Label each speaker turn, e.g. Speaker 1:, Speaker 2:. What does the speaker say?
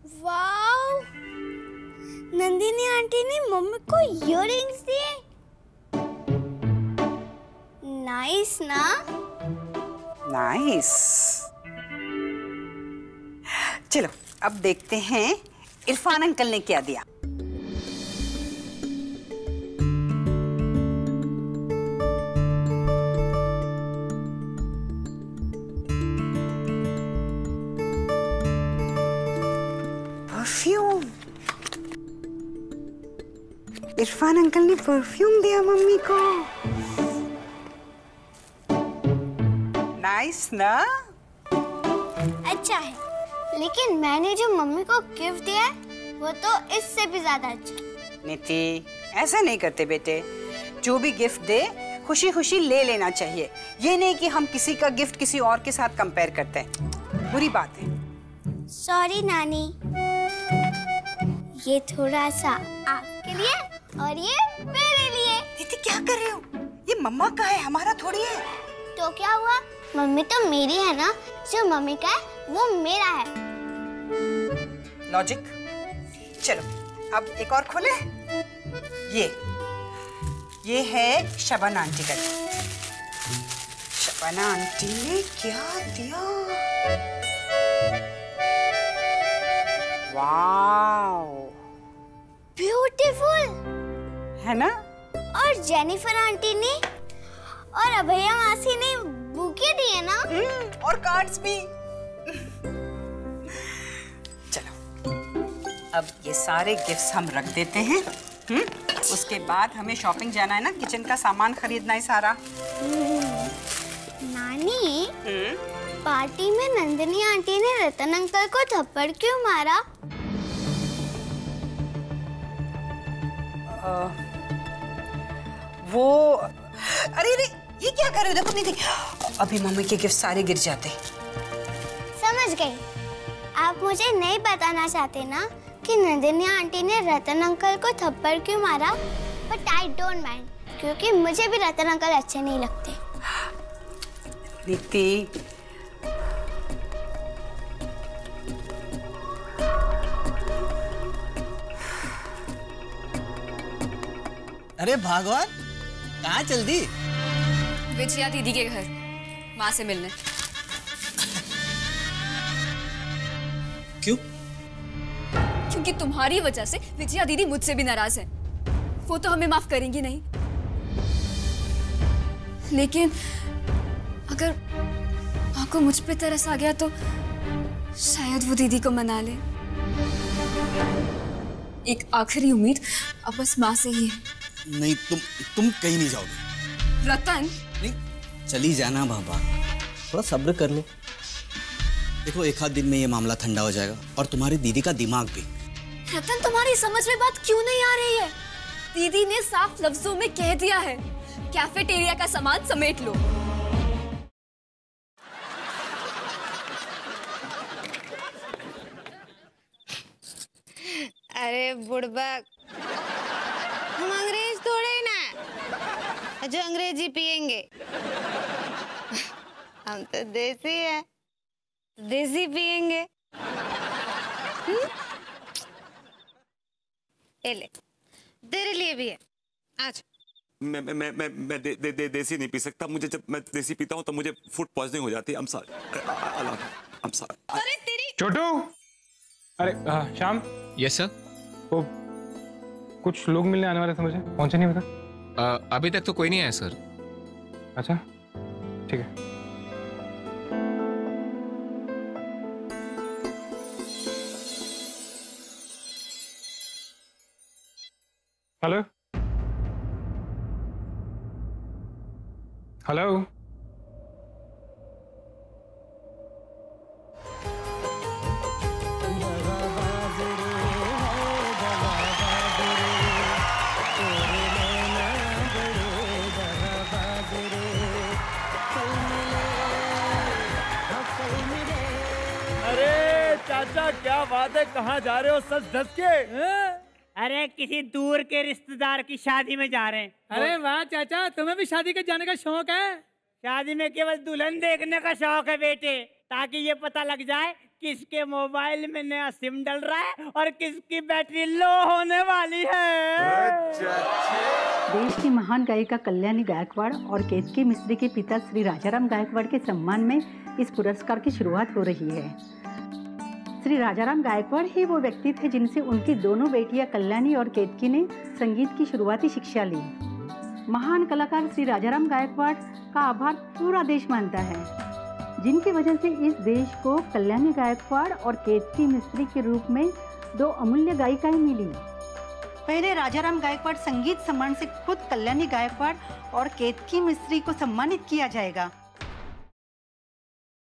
Speaker 1: Wow, Nandini aunty ने mummy को earrings दिए। नाइस ना?
Speaker 2: नाइस। चलो अब देखते हैं इरफान अंकल ने क्या दिया। परफ्यूम। इरफान अंकल ने परफ्यूम दिया मम्मी को। नाइस ना?
Speaker 1: अच्छा है, लेकिन मैंने जो मम्मी को गिफ्ट दिया है वो तो इससे भी ज्यादा अच्छा।
Speaker 2: नीति, ऐसा नहीं करते बेटे। जो भी गिफ्ट दे खुशी खुशी ले लेना चाहिए। ये नहीं कि हम किसी का गिफ्ट किसी और के साथ कंपेयर करते हैं, बुरी बात है।
Speaker 1: सॉरी नानी, ये थोड़ा सा आपके लिए और ये मेरे लिए।
Speaker 2: नीति क्या कर रहे हो? ये मम्मा का है, हमारा थोड़ी है।
Speaker 1: तो क्या हुआ, मम्मी तो मेरी है ना, जो मम्मी का है वो मेरा है।
Speaker 2: लॉजिक। चलो अब एक और खोले। ये है शबाना आंटी का। शबाना आंटी ने क्या दिया? वाओ,
Speaker 1: ब्यूटीफुल
Speaker 2: है ना?
Speaker 1: और जेनिफर आंटी ने और अभया मासी ने बुके दिए ना।
Speaker 2: और कार्ड्स भी। चलो अब ये सारे गिफ्ट्स हम रख देते हैं। उसके बाद हमें शॉपिंग जाना है ना, किचन का सामान खरीदना है सारा।
Speaker 1: नानी, पार्टी में नंदिनी आंटी ने रतन अंकल को थप्पड़ क्यों मारा?
Speaker 2: वो अरे ये क्या कर रहे हो? देखो नहीं देख, अभी मम्मी के गिफ्ट सारे गिर जाते।
Speaker 1: समझ गई। आप मुझे नहीं बताना चाहते ना कि नंदिनी आंटी ने रतन अंकल को थप्पड़ क्यों मारा? बट आई डोंट माइंड, क्योंकि मुझे भी रतन अंकल अच्छे नहीं लगते।
Speaker 2: नीति,
Speaker 3: अरे भागवत, कहाँ चल दी?
Speaker 4: विजया दीदी के घर, वहां से मिलने।
Speaker 3: क्यों?
Speaker 4: क्योंकि तुम्हारी वजह से विजया दीदी मुझसे भी नाराज है। वो तो हमें माफ करेंगी नहीं, लेकिन अगर माँ को मुझ पे तरस आ गया तो शायद वो दीदी को मना ले। एक आखिरी उम्मीद अब बस माँ से ही है।
Speaker 3: नहीं, तुम कहीं नहीं जाओगे।
Speaker 4: रतन,
Speaker 3: नहीं, चली जाना बाबा, थोड़ा सब्र कर लो। देखो एक आध दिन में ये मामला ठंडा हो जाएगा और तुम्हारी दीदी का दिमाग भी।
Speaker 4: रतन, तुम्हारी समझ में बात क्यों नहीं आ रही है? दीदी ने साफ लफ्जों में कह दिया है, कैफेटेरिया का सामान समेट लो।
Speaker 5: अरे बुड़बक, हम अंग्रेज थोड़े ही ना जो अंग्रेजी पियेंगे। हम तो देसी है, देसी पियेंगे। ले, तेरे लिए भी है, आज।
Speaker 6: मैं देसी नहीं पी सकता। मुझे जब मैं देसी पीता हूँ तो मुझे फूड पॉइजनिंग हो जाती है। I'm sorry. I'm sorry.
Speaker 5: अरे तेरी
Speaker 7: छोटू, अरे श्याम।
Speaker 8: Yes sir.
Speaker 7: वो कुछ लोग मिलने आने वाले थे, मुझे पहुंचे नहीं बता।
Speaker 8: अभी तक तो कोई नहीं आया सर।
Speaker 7: अच्छा ठीक है। Hello hello.
Speaker 9: चाचा क्या बात है, कहाँ जा रहे हो सच धस के?
Speaker 10: अरे किसी दूर के रिश्तेदार की शादी में जा रहे हैं।
Speaker 9: अरे वाह चाचा, तुम्हें भी शादी के जाने का शौक है?
Speaker 10: शादी में केवल दुल्हन देखने का शौक है बेटे, ताकि ये पता लग जाए किसके मोबाइल में नया सिम डल रहा है और किसकी बैटरी लो होने वाली है।
Speaker 11: देश की महान गायिका कल्याणी गायकवाड़ और केतकी मिस्त्री के पिता श्री राजाराम गायकवाड़ के सम्मान में इस पुरस्कार की शुरुआत हो रही है। श्री राजाराम गायकवाड़ ही वो व्यक्ति थे जिनसे उनकी दोनों बेटियां कल्याणी और केतकी ने संगीत की शुरुआती शिक्षा ली। महान कलाकार श्री राजाराम गायकवाड़ का आभार पूरा देश मानता है, जिनकी वजह से इस देश को कल्याणी गायकवाड़ और केतकी मिस्त्री के रूप में दो अमूल्य गायिकाएं मिली। पहले राजाराम गायकवाड़ संगीत सम्मान से खुद कल्याणी गायकवाड़ और केतकी मिस्त्री को सम्मानित किया जाएगा।